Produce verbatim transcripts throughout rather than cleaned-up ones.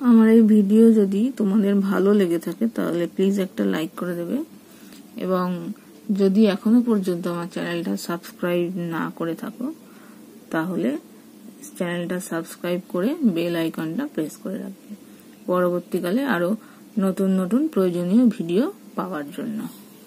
আমার এই ভিডিও যদি তোমাদের ভালো লেগে থাকে তাহলে প্লিজ একটা লাইক করে দেবে এবং যদি এখনো পর্যন্ত আমার চ্যানেলটা সাবস্ক্রাইব না করে থাকো তাহলে চ্যানেলটা সাবস্ক্রাইব করে বেল আইকনটা প্রেস করে রাখবে পরবর্তীকালে আরো নতুন নতুন প্রয়োজনীয় ভিডিও পাওয়ার জন্য।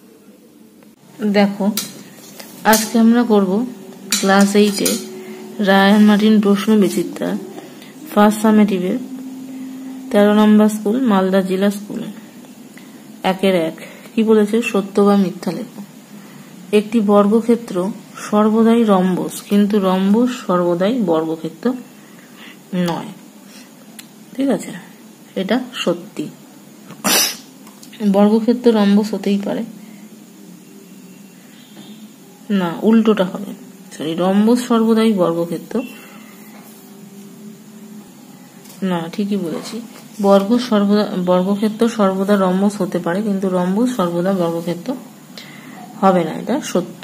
দেখো আজকে আমরা করব ক্লাস এইট এ Ryan Martin Proshno Bichitra first সামেটিভের তেরো নম্বর স্কুল মালদা জেলা স্কুল একের এক। কি বলেছে? সত্য বা মিথ্যা লেখো। একটি বর্গক্ষেত্র সর্বদাই রম্বস, কিন্তু রম্বস সর্বদাই বর্গক্ষেত্র নয়। ঠিক আছে, এটা সত্যি। বর্গক্ষেত্র রম্বস হতেই পারে না, উল্টোটা হবে। সরি, রম্বস সর্বদাই বর্গক্ষেত্র না, ঠিকই বলেছি। বর্গ সর্বদা বর্গক্ষেত্র সর্বদা রম্বস হতে পারে, কিন্তু রম্বস সর্বদা বর্গক্ষেত্র হবে না, এটা সত্য।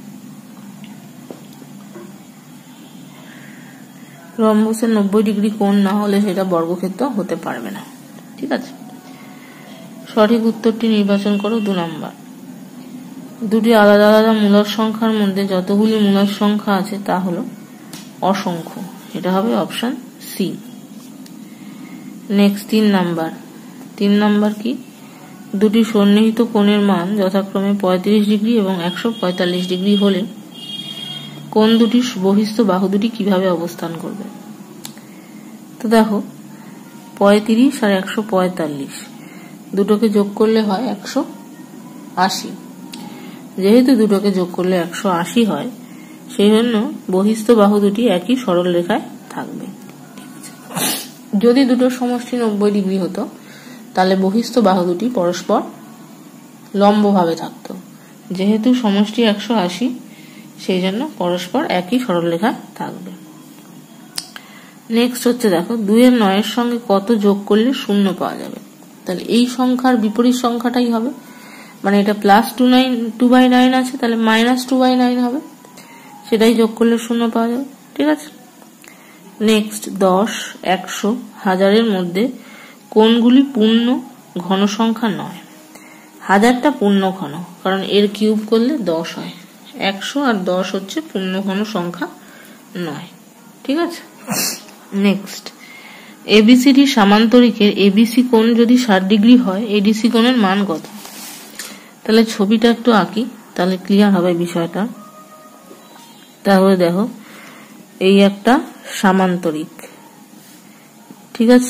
রম্বসের নব্বই ডিগ্রি কোণ না হলে সেটা বর্গক্ষেত্র হতে পারবে না। ঠিক আছে, সঠিক উত্তরটি নির্বাচন করো। দু নম্বর, দুটি আলাদা আলাদা মূলদ সংখ্যার মধ্যে যতগুলি মূলদ সংখ্যা আছে তা হলো অসংখ্য। এটা হবে অপশন সি। নেক্সট তিন নাম্বার। তিন নাম্বার কি? দুটি সন্নিহিত কোণের মান যথাক্রমে পঁয়ত্রিশ ডিগ্রি এবং একশো পঁয়তাল্লিশ ডিগ্রি হলে কোণ দুটি বহিস্থ বাহু দুটি কিভাবে অবস্থান করবে? তো দেখো, পঁয়ত্রিশ আর একশো পঁয়তাল্লিশ দুটোকে যোগ করলে হয় একশো আশি। যেহেতু দুটোকে যোগ করলে একশো আশি হয়, সেই জন্য বহিস্থ বাহু দুটি একই সরল রেখায় থাকবে। যদি দুটোর সমষ্টি নব্বই ডিগ্রি হতো তাহলে বহিস্থ বাহু দুটি পরস্পর লম্বভাবে থাকতো। যেহেতু সমষ্টি একশো আশি, সেই জন্য পরস্পর একই সরলরেখায় থাকবে। নেক্সট হচ্ছে, দেখো, দুইয়ের নয়ের সঙ্গে কত যোগ করলে শূন্য পাওয়া যাবে? তাহলে এই সংখ্যার বিপরীত সংখ্যাটাই হবে, মানে এটা plus two nine two by nine আছে, তাহলে মাইনাস টু বাই নাইন হবে, সেটাই যোগ করলে শূন্য পাওয়া যাবে। ঠিক আছে। নেক্সট, দশ, একশো, হাজারের মধ্যে কোনগুলি পূর্ণ ঘন সংখ্যা নয়? হাজারটা পূর্ণ ঘন, কারণ এর কিউব করলে দশ হয়। একশো আর দশ হচ্ছে পূর্ণ ঘন সংখ্যা নয়। ঠিক আছে। নেক্সট, এবিসিডি সামান্তরিকের এবিসি কোণ যদি ষাট ডিগ্রি হয়, এডিসি কোণের মান কত? তাহলে ছবিটা একটু আঁকি, তাহলে ক্লিয়ার হবে বিষয়টা। তাহলে দেখো, এই একটা সামান্তরিক। ঠিক আছে,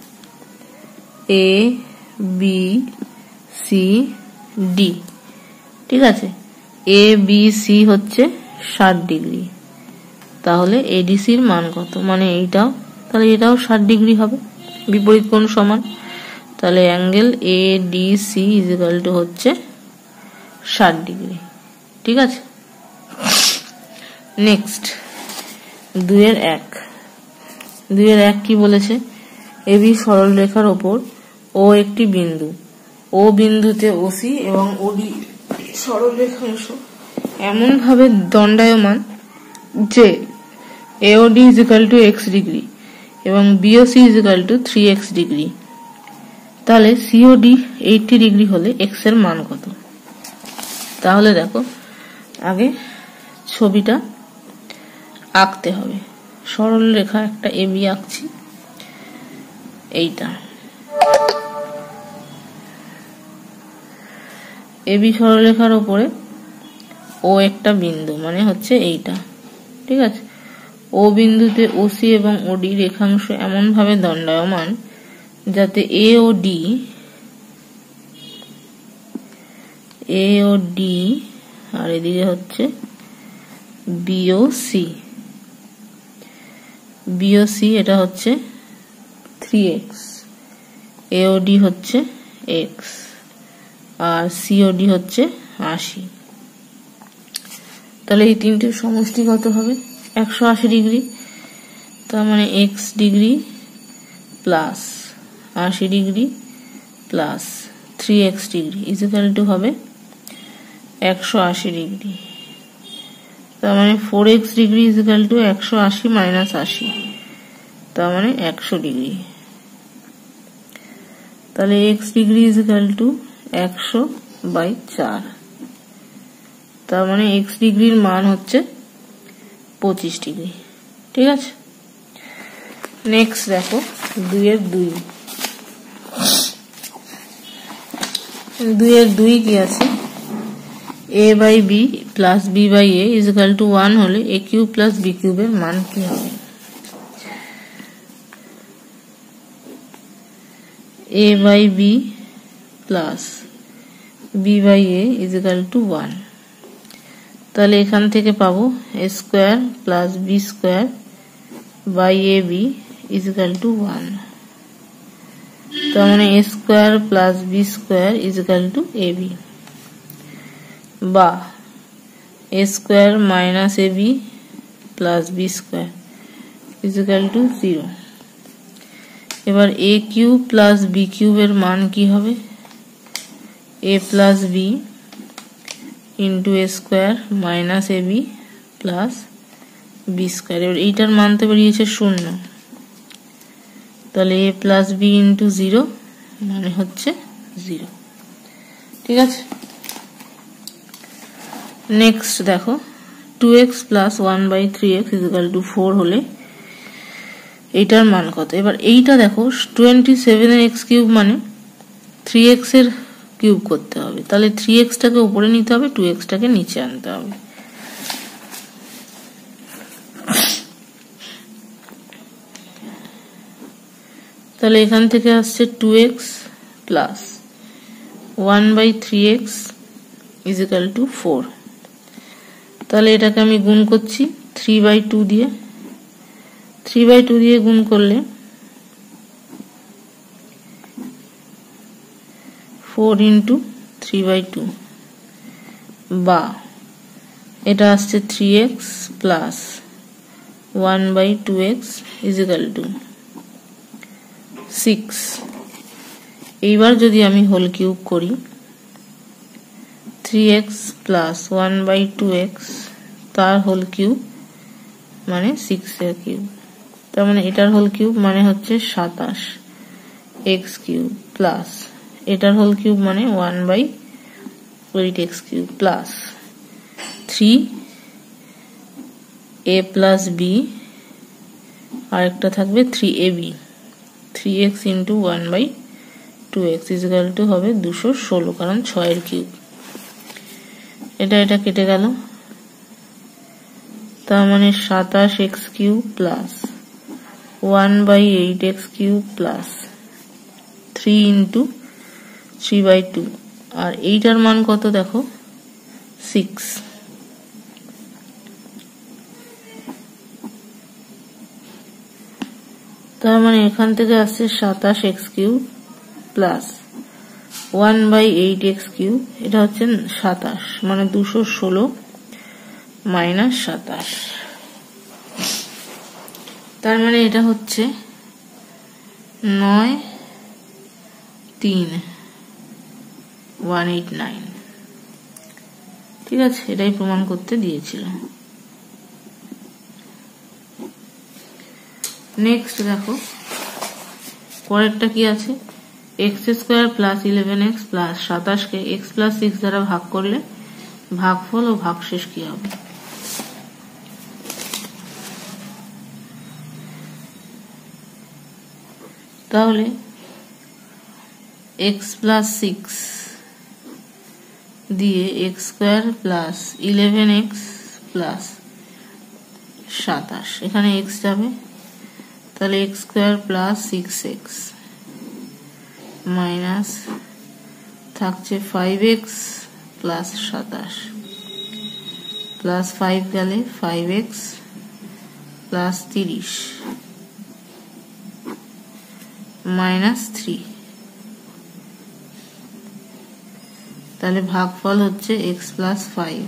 এ বি সি ডি। ঠিক আছে, এ বি সি হচ্ছে ষাট ডিগ্রি, তাহলে এডিসির মান কত? মানে এইটাও, তাহলে এটাও ষাট ডিগ্রি হবে, বিপরীত কোণ সমান, তাহলে angle A D C is equal to হচ্ছে ষাট ডিগ্রি। ঠিক আছে। নেক্সট, দুইয়ের এক। দুইয়ের এক কি বলেছে? এবি সরল রেখার ওপর ও একটি বিন্দু, ও বিন্দুতে ওসি এবং ওডি সরল রেখাংশ এমন ভাবে দণ্ডায়মান যে AOD is equal to X degree এবং BOC is equal to three X degree. তাহলে সিওডি এইটি ডিগ্রি হলে এক্স এর মান কত? তাহলে দেখো, আগে ছবিটা আঁকতে হবে। সরল রেখা একটা এবি আঁকছি, এইটা এবি সরলরেখার উপরে ও একটা বিন্দু, মানে হচ্ছে এইটা। ঠিক আছে, ও বিন্দুতে ওসি এবং ওডি রেখাংশ এমন ভাবে দণ্ডায়মান যাতে এ ও ডি এ ও ডি আর এদিকে হচ্ছে বিওসি বিওসি এটা হচ্ছে থ্রি এক্স, এওডি হচ্ছে এক্স আর সিওডি হচ্ছে আশি। তাহলে এই তিনটের সমষ্টি কত হবে? একশো আশি ডিগ্রি। তার মানে এক্স ডিগ্রি প্লাস আশি degree plus three X degree is equal to হবে একশো আশি ডিগ্রি। তার মানে four X degree is equal to একশো আশি মাইনাস আশি, তার মানে একশো ডিগ্রি। তাহলে X degree is equal to একশো বাই চার, তার মানে এক্স ডিগ্রির মান হচ্ছে পঁচিশ ডিগ্রি। ঠিক আছে, নেক্সট দেখো দুইয়ের দুই। দুইয়ের দুই কি আছে, A by B plus B by A is equal to one হলে এ কিউব প্লাস বি কিউবের মান কি হবে? A by B plus B by A is equal to one. তাহলে এখান থেকে পাবো A square plus B square by A B is equal to one. তার মানে A square plus B square is equal to A B, বা A square minus A B plus B square is equal to zero. এবার A cube plus B কিউবের মান কি হবে? A plus B into A square minus A B plus B square. এবার এইটার মান তো বেরিয়েছে শূন্য, তাহলে A plus B into zero মানে হচ্ছে জিরো। ঠিক আছে, নেক্সট দেখো two X plus one by three X is equal to four হলে এইটার মান কত? এবার এইটা দেখো টোয়েন্টি সেভেন এক্স কিউব মানে থ্রি এক্স এর কিউব করতে হবে, তাহলে থ্রি এক্সটাকে উপরে নিতে হবে, টু এক্সটাকে নিচে আনতে হবে। তাহলে এখান থেকে আসছে two X plus one by three X is equal to four. তাহলে এটাকে আমি গুণ করছি থ্রি বাই টু দিয়ে, থ্রি বাই টু দিয়ে গুণ করলে four into three by two, বা এটা আসছে three X plus one by two x is equal to six. এইবার যদি আমি হোল কিউব করি three X plus one by two X তার হোল কিউব মানে সিক্স এর কিউব, তার মানে এটার হোল কিউব মানে হচ্ছে সাতাশ এক্স কিউব প্লাস এটার হোল কিউব মানে one by eight x cube plus three a plus b আর একটা থাকবে three a b, three x into one by two x is equal to হবে দুশো ষোলো, কারণ ছয়ের কিউব। এটা এটা কেটে গেল, তার মানে সাতাশ x cube plus one by eight x cube plus three into three by two, আর এইটার মান কত দেখো সিক্স। তার মানে এখান থেকে আসছে সাতাশ x cube plus one by eight x cube, এটা হচ্ছে সাতাশ, মানে দুশো ষোলো মাইনাস সাতাশ, তার মানে এটা হচ্ছে নয় তিন ওয়ান এইট নাইন। ঠিক আছে, এটাই প্রমাণ করতে দিয়েছিল। নেক্সট দেখো পরেরটা কি আছে, x square plus eleven x plus সাতাশকে এক্স প্লাস সিক্স দ্বারা ভাগ করলে ভাগফল ও ভাগশেষ কি হবে? তাহলে এক্স প্লাস সিক্স দিয়ে x square plus eleven x plus সাতাশ, এখানে এক্স যাবে, তাহলে x square plus six x minus থাকছে ফাইভ এক্স প্লাস সাতাশ প্লাস ফাইভ গেলে ফাইভ এক্স প্লাস তিরিশ মাইনাস থ্রি, তাহলে ভাগফল হচ্ছে এক্স প্লাস ফাইভ,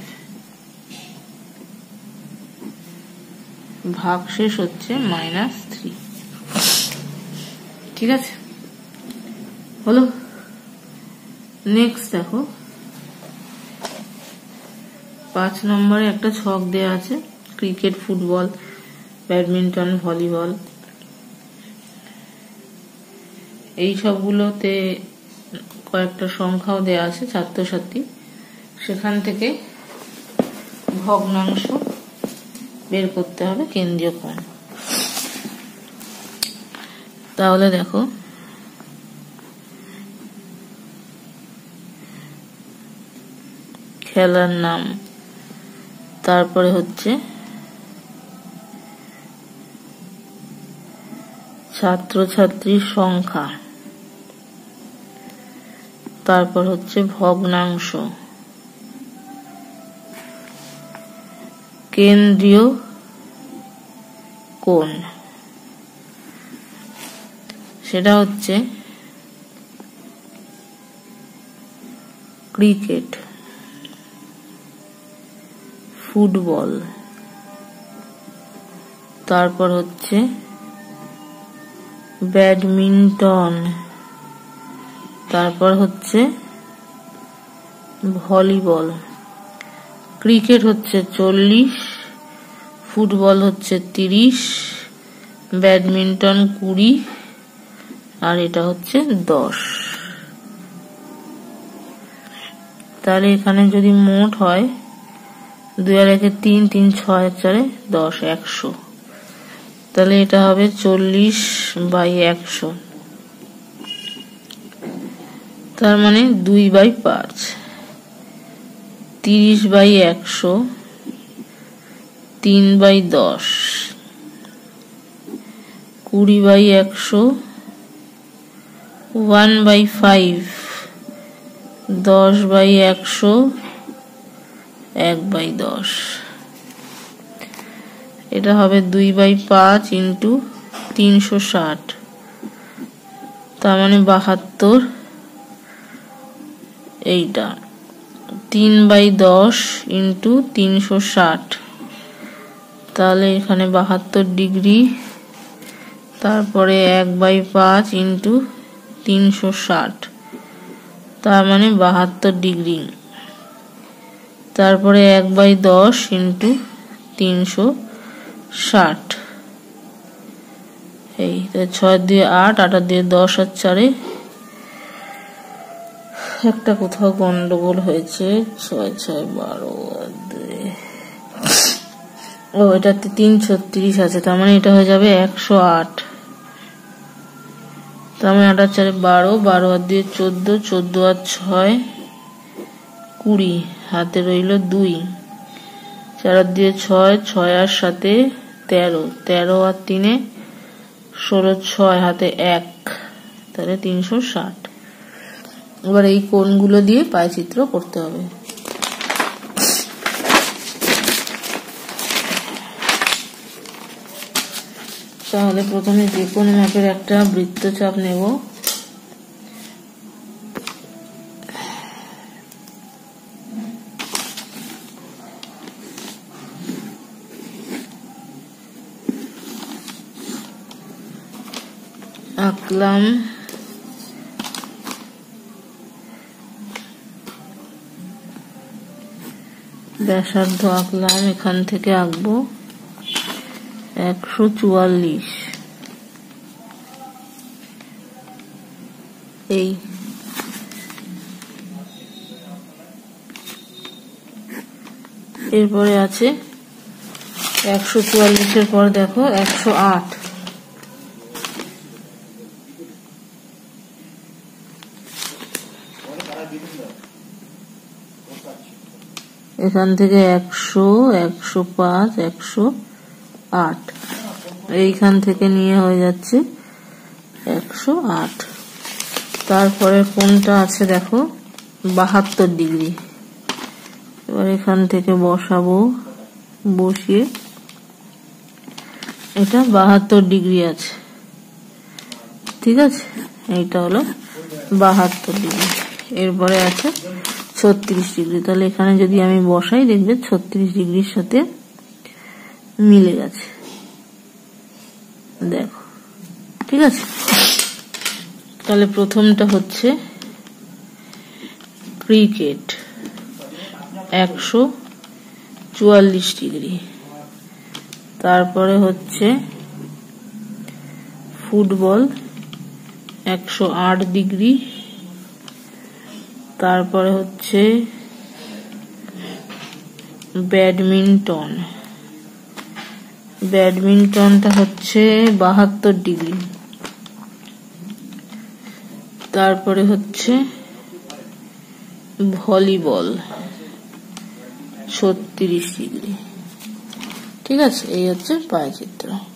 ভাগশেষ হচ্ছে মাইনাস থ্রি। ঠিক আছে, হলো। নেক্সট দেখো পাঁচ নম্বরে একটা ছক দেয়া আছে, ক্রিকেট, ফুটবল, ব্যাডমিন্টন, ভলিবল, এই সবগুলোতে কয়েকটা সংখ্যাও দেয়া আছে ছাত্রছাত্রী, সেখান থেকে ভগ্নাংশ বের করতে হবে কেন্দ্রীয় কোণ। তাহলে দেখো খেলার নাম, তারপরে হচ্ছে ছাত্রছাত্রীর সংখ্যা, তারপর হচ্ছে ভগ্নাংশ, কেন্দ্রীয় কোণ, সেটা হচ্ছে ক্রিকেট, ফুটবল, তারপর হচ্ছে ব্যাডমিন্টন, তারপর হচ্ছে ভলিবল। ক্রিকেট হচ্ছে চল্লিশ, ফুটবল হচ্ছে তিরিশ, ব্যাডমিন্টন কুড়ি, আর এটা হচ্ছে দশ। তাহলে এখানে যদি মোট হয় দুই আর একে তিন, তিন ছয় চারে দশ, একশো। তাহলে এটা হবে চল্লিশ বাই একশো, তার মানে দুই বাই পাঁচ। তিরিশ বাই একশো, তিন বাই দশ, কুড়ি বাই একশো, ওয়ান বাই ফাইভ, দশ বাই একশো, এক বাই দশ। এটা হবে দুই বাই পাঁচ ইন্টু তিনশো ষাট, তার মানে বাহাত্তর। এইটা তিন বাই দশ ইন্টু তিনশো ষাট, তাহলে এখানে বাহাত্তর ডিগ্রি। তারপরে এক বাই পাঁচ ইন্টু তিনশো ষাট, তার মানে বাহাত্তর ডিগ্রি। তারপরে এক বাই দশ ইন্টু তিনশো ষাট, এই ছয় দিয়ে আট, আট দিয়ে দশ আর চারে একটা কোথাও গন্ডগোল হয়েছে, ছয় ছয় বারো, ও এটাতে তিন ছত্রিশ আছে, তার মানে এটা হয়ে যাবে একশো আট। তার মানে আট আর চারে বারো, বারো আর দিয়ে চোদ্দ, চোদ্দ আর ছয় কুড়ি, হাতে রইল দুই, চার আর দিয়ে ছয়, ছয় আর সাথে তেরো, তেরো আর তিনে ষোলো, ছয় হাতে এক, তাহলে তিনশো ষাট। এবার এই কোণগুলো দিয়ে পায়চিত্র করতে হবে। তাহলে প্রথমে যে কোনো মাপের একটা বৃত্তচাপ নেব, আঁকলাম। ব্যাসার্ধ আঁকলাম, এখান থেকে আঁকবো একশো চুয়াল্লিশ। এই এরপরে আছে একশো চুয়াল্লিশের পর দেখো একশো আট, এখান থেকে একশো, একশো পাঁচ, একশো আট, এইখান থেকে নিয়ে হয়ে যাচ্ছে একশো আট। তারপরে কোনটা আছে দেখো বাহাত্তর ডিগ্রি। এবার এখান থেকে বসাবো, বসিয়ে এটা বাহাত্তর ডিগ্রি আছে, ঠিক আছে, এইটা হলো বাহাত্তর ডিগ্রি। এরপরে আছে ছত্রিশ ডিগ্রি, তাহলে এখানে যদি আমি বসাই দেখবে ছত্রিশ ডিগ্রির সাথে মিলে গেছে, দেখো, ঠিক আছে। তাহলে প্রথমটা হচ্ছে ক্রিকেট একশো চুয়াল্লিশ ডিগ্রি, তারপরে হচ্ছে ফুটবল একশো আট ডিগ্রি। তারপরে হচ্ছে ব্যাডমিন্টন, ব্যাডমিন্টনটা হচ্ছে বাহাত্তর ডিগ্রি। তারপরে হচ্ছে ভলিবল ছত্রিশ ডিগ্রি। ঠিক আছে, এই হচ্ছে পায়চিত্র।